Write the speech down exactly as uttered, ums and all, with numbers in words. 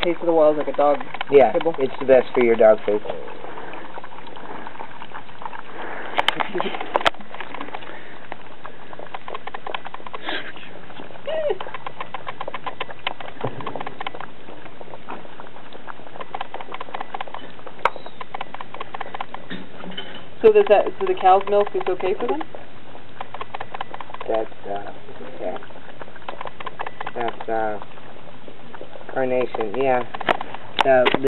taste of the wild like a dog Yeah, kibble. it's the best for your dog food. So does that? So the cow's milk is okay for them? That's uh, yeah. That's uh, carnation. Yeah. Uh,